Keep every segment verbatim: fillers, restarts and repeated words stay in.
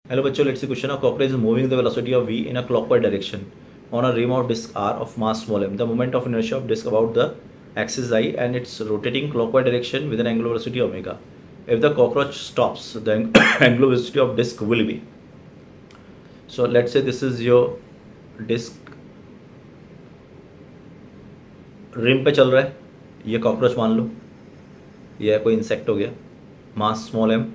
Hello बच्चों, let's see question. A cockroach is moving the velocity of v in a clockwise direction on a rim of disk r of mass small m. The moment of inertia of disk about the axis I and it's rotating clockwise direction with an angular velocity omega. If the cockroach stops, the angular velocity of disk will be. So let's say this is your disk, rim पे चल रहा है. ये cockroach मान लो, ये कोई insect हो गया, मास स्मॉल एम,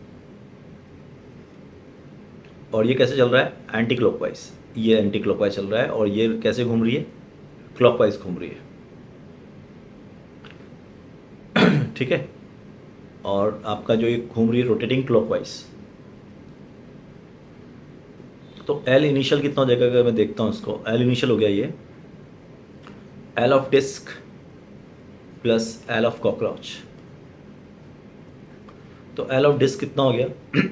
और ये कैसे चल रहा है? Anti clockwise. ये एंटी क्लॉकवाइज चल रहा है और ये कैसे घूम रही है? क्लॉकवाइज घूम रही है. ठीक है. और आपका जो ये घूम रही है रोटेटिंग क्लॉकवाइज, तो एल इनिशियल कितना हो जाएगा? अगर मैं देखता हूँ इसको, एल इनिशियल हो गया ये L of disc plus L of cockroach. तो एल ऑफ डिस्क कितना हो गया?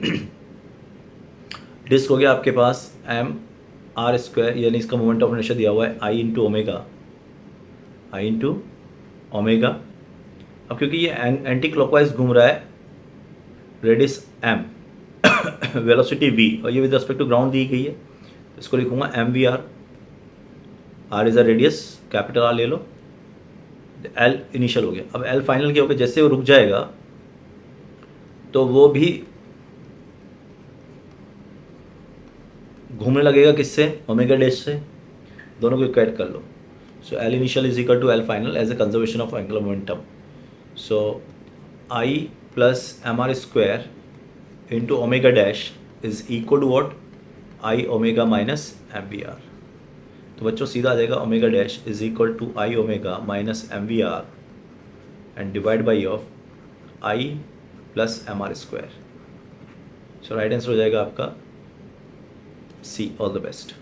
डिस्क हो गया आपके पास एम आर स्क्वायर, यानी इसका मोमेंट ऑफ इनर्शिया दिया हुआ है I into omega, I into omega. अब क्योंकि ये एंटी क्लॉकवाइज घूम रहा है, रेडियस एम, वेलोसिटी वी, और ये विद रिस्पेक्ट टू ग्राउंड दी गई है, इसको लिखूंगा M V R. R is a radius, capital R ले लो. एल इनिशियल हो गया. अब एल फाइनल क्या होगा? जैसे वो रुक जाएगा तो वो भी घूमने लगेगा. किससे? ओमेगा डैश से. दोनों को इक्वेट कर लो. So L initial is equal to L final as a conservation of angular momentum. So I plus M R square into omega dash is equal to what? I omega minus M V R. तो बच्चों सीधा आ जाएगा omega dash is equal to I omega minus M V R and divide by of I plus M R square. So right answer हो जाएगा आपका सी. All the best.